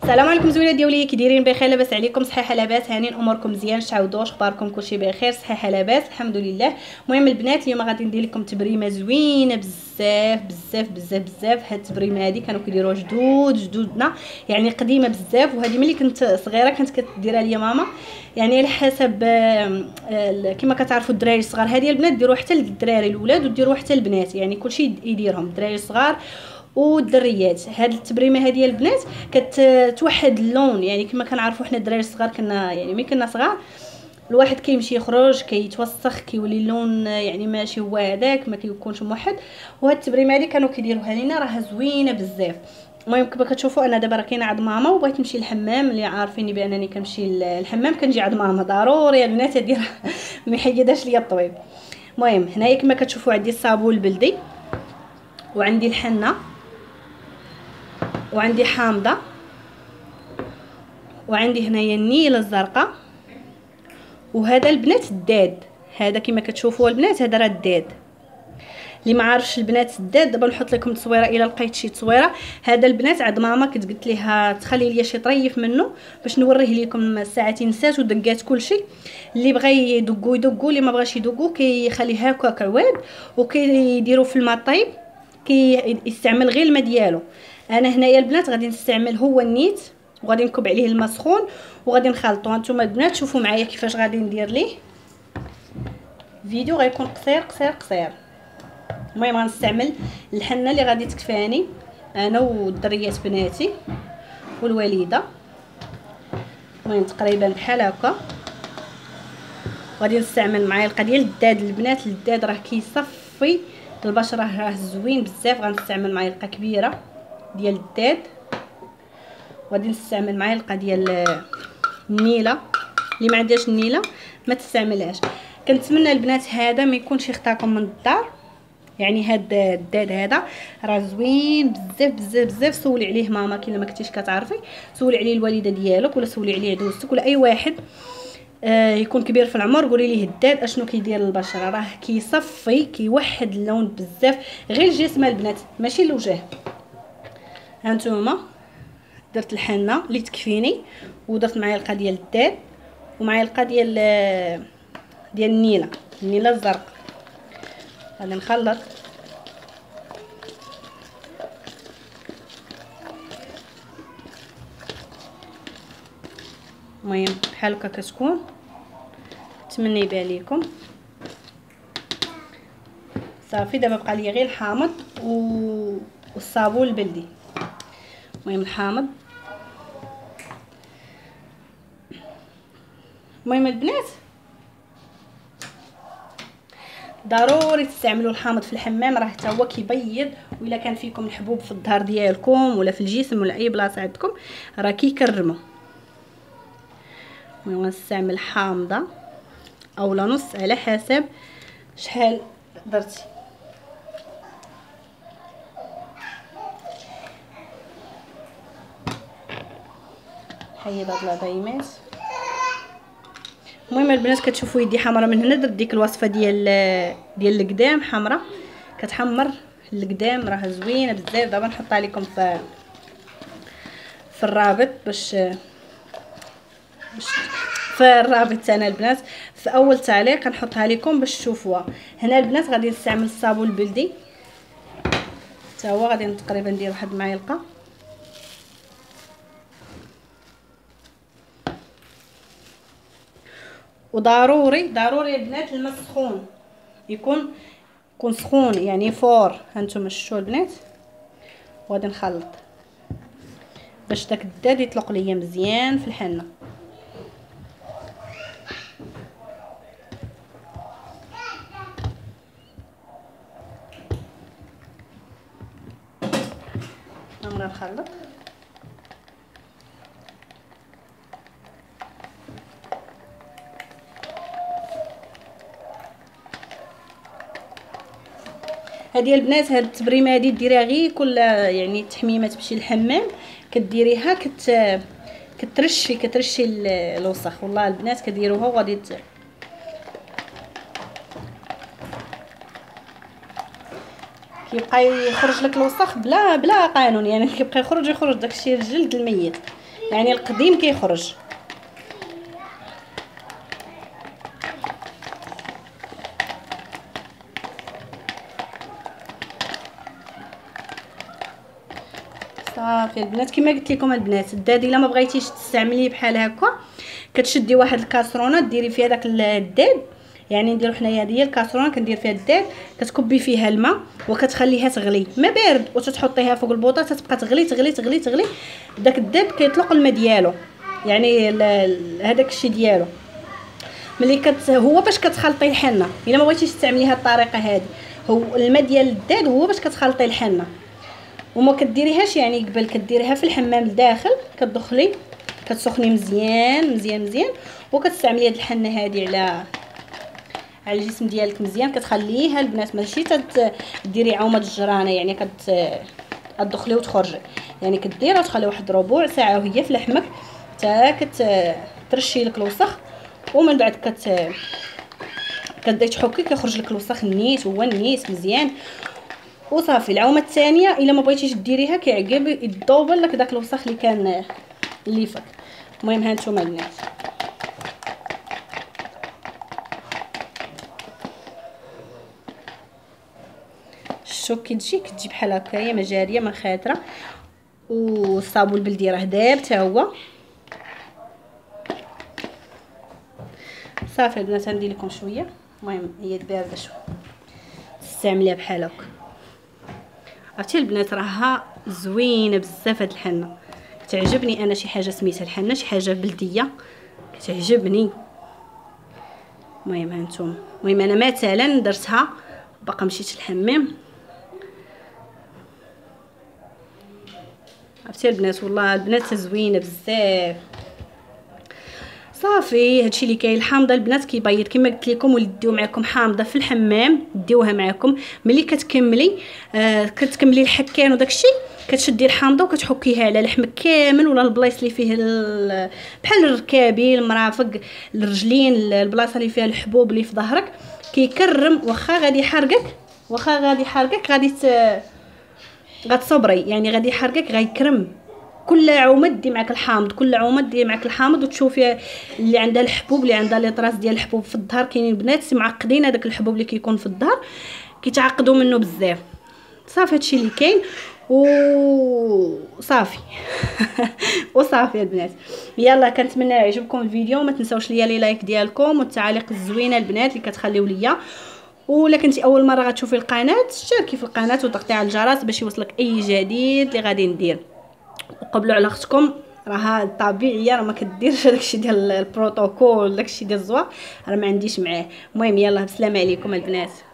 السلام عليكم زوينات ديالي، كي دايرين؟ بخير؟ لاباس عليكم؟ صحيحه لاباس؟ هانين اموركم مزيان؟ شعودوا اخباركم؟ كلشي بخير؟ صحيحه لاباس الحمد لله. المهم البنات اليوم غادي ندير لكم تبريمه زوينه بزاف بزاف بزاف بزاف. هاد التبريمه هادي كانوا كيديروها جدودنا، يعني قديمه بزاف، وهذه ملي كنت صغيره كانت كديرها ليا ماما. يعني على حسب كما كتعرفوا الدراري الصغار، هذه البنات ديروا حتى للدراري الاولاد وديروا حتى البنات، يعني كلشي يديرهم الدراري الصغار والدريات. هاد التبريمه هذه البنات كتوحد اللون، يعني كما كنعرفوا حنا الدراري الصغار كنا يعني ملي كنا صغار الواحد كيمشي يخرج كيتوسخ كيولي اللون يعني ماشي هو هذاك، ما كيكونش موحد. وهاد التبريمه هذه كانوا كيديروها لينا، راها زوينه بزاف. المهم كما كتشوفوا انا دابا راه كاينه عند ماما وبغيت نمشي للحمام، اللي عارفيني بانني كنمشي للحمام كنجي عند ماما ضروري البنات هذه ما يحيدهاش ليا الطبيب. المهم هنايا كما كتشوفوا عندي الصابون البلدي، وعندي الحنه، وعندي حامضه، وعندي هنايا النيله الزرقاء، وهذا البنات الداد. هذا كما كتشوفوا البنات هذا راه الداد. اللي ما عارفش البنات الداد دابا نحط لكم تصويره الا لقيت شي تصويره. هذا البنات عند ماما كنت قلت ليها تخلي لي شي طريف منه باش نوريه لكم، ساعتين نسات ودقات كلشي. اللي بغى يدقوا اللي ما بغاش يدقوا كيخليه هكاك عواد وكيديروا في الماء طيب، كيستعمل غير الماء ديالو. انا هنايا البنات غادي نستعمل هو النيت، وغادي نكب عليه الماء سخون وغادي نخلطو. هانتوما البنات شوفوا معايا كيفاش غادي ندير ليه. فيديو غيكون قصير قصير قصير. المهم غنستعمل الحنه اللي غادي تكفاني انا والدريات بناتي والوليده، المهم تقريبا بحال هكا. غادي نستعمل معلقه ديال الداد البنات. الداد راه كيصفي البشره، راه زوين بزاف. غنستعمل معلقه كبيره ديال الداد، وغادي نستعمل معلقه ديال النيله. اللي ما عندهاش النيله ما تستعملهاش. كنتمنى البنات هذا ما يكونش يخطاكم من الدار، يعني هاد الداد هذا راه زوين بزاف بزاف بزاف. سولي عليه ماما كي ما كنتيش كتعرفي، سولي عليه الوالده ديالك ولا سولي عليه عدوزتك ولا اي واحد يكون كبير في العمر، قولي ليه الداد اشنو كيدير للبشره. راه كيصفي كيوحد اللون بزاف، غير الجسم البنات ماشي الوجه. هانتوما درت الحنه اللي تكفيني، ودرت معلقه ديال الداد ومعلقه ديال النيله الزرقاء. غادي نخلط. المهم بحال هكا كتكون. نتمنى يبان ليكم. صافي دابا بقى لي غير الحامض والصابون البلدي. المهم الحامض. المهم البنات ضروري تستعملوا الحامض في الحمام، راه حتى هو كيبيض، وإلا كان فيكم الحبوب في الظهر ديالكم ولا في الجسم ولا اي بلاصه عندكم راه كيكرموا. المهم غنستعمل حامضه اولا نص على حسب شحال درتي. حيد هاد العظيمات. المهم البنات كتشوفوا يدي حمراء من هنا، درت ديك الوصفه ديال القدام حمراء، كتحمر القدام راه زوينه بزاف. دابا نحطها لكم في الرابط باش في الرابط انا البنات في اول تعليق نحطها لكم باش تشوفوها. هنا البنات غادي نستعمل الصابون البلدي حتى هو، غادي تقريبا ندير واحد المعلقه. وضروري ضروري البنات الماء سخون يكون سخون، يعني فور. هانتوما شفتوا البنات. وغادي نخلط باش داك الداد يطلق ليا مزيان في الحنه. نخلط. هذه البنات هاد التبريمه هذه ديريها غير كل يعني التحميمه تمشي للحمام كديريها كترشي الوسخ. والله البنات كديروها وغادي كيبقى يخرج لك الوسخ بلا قانون، يعني كيبقى يخرج داكشي الجلد الميت. يعني القديم كيخرج. صافي البنات كما قلت لكم البنات، الداد الا ما بغيتيش تستعمليه بحال هكا كتشدي واحد الكاسرونه ديري فيها داك الداد، يعني نديرو حنايا هذه هي الكاسرونه كندير فيها الداد، كتكبي فيها الماء وكتخليها تغلي ما بارد وتتحطيها فوق البوطه تتبقى تغلي تغلي تغلي تغلي. داك الداد كيطلق الماء ديالو، يعني هذاك الشيء ديالو ملي هو باش كتخلطي الحنه. الا ما بغيتيش تستعملي هذه الطريقه هذه، هو الماء ديال الداد هو باش كتخلطي الحنه، وما كديريهاش يعني قبل كديريها في الحمام لداخل، كتدخلي كتسخني مزيان مزيان مزيان وكتستعملي هاد الحنه هذه على الجسم ديالك مزيان. كتخليها البنات ماشي تديري عومه الجرانه، يعني كتدخلي وتخرجي، يعني كديرها وتخلي واحد ربع ساعه وهي في لحمك حتى كترشي لك الوسخ، ومن بعد كتبداي تحكي كيخرج لك الوسخ النيت، هو النيت مزيان وصافي. العومه الثانيه الا ما بغيتيش ديريها كيعقب يذوبل لك داك الوسخ اللي كان اللي فك. المهم ها نتوما البنات شوف كتجي بحال هكايا مجاريه ما خاطره، والصابون البلدي راه داب حتى هو. صافي البنات غندير لكم شويه، المهم هي بارده شويه تستعمليها بحال هكا. عرفتي البنات راها زوينه بزاف هاد الحنه، كتعجبني انا شي حاجه سميتها الحنه، شي حاجه بلديه كتعجبني. المهم هانتوما، المهم انا مثلا درتها باقا مشيت الحمام. عرفتي البنات والله البنات زوينه بزاف. صافي هادشي اللي كاين. الحامضه البنات كيبيض كما قلت لكم، ولا ديو معكم حامضه في الحمام ديوها معكم ملي كتكملي كتكملي الحكان وداكشي، كتشدي الحامضه وكتحكيها على لحمك كامل ولا البلايص اللي فيه بحال الركابي المرافق الرجلين البلاصه اللي فيها الحبوب اللي في ظهرك كيكرم. واخا غادي يحرقك غتصبري، يعني غادي يحرقك غيكرم. كل عومه دي معك الحامض، كل عومه دي معك الحامض وتشوفي اللي عندها الحبوب اللي عندها لي طراس ديال الحبوب في الظهر. كاينين بنات معقدين هذاك الحبوب اللي كيكون في الظهر كيتعقدوا منه بزاف. صافي هادشي اللي كاين وصافي وصافي البنات. يلا كنتمنى يعجبكم الفيديو، ما تنساوش لي لايك ديالكم والتعاليق الزوينه البنات اللي كتخليو ليا. ولا كنتي اول مره غتشوفي القناه اشتركي في القناه وضغطي على الجرس باش يوصلك اي جديد اللي غادي ندير. وقبلوا على اختكم راها طبيعيه، راه ما كديرش داكشي ديال البروتوكول داكشي ديال الزواق، راه ما عنديش معاه. المهم يلا بسلامه عليكم البنات.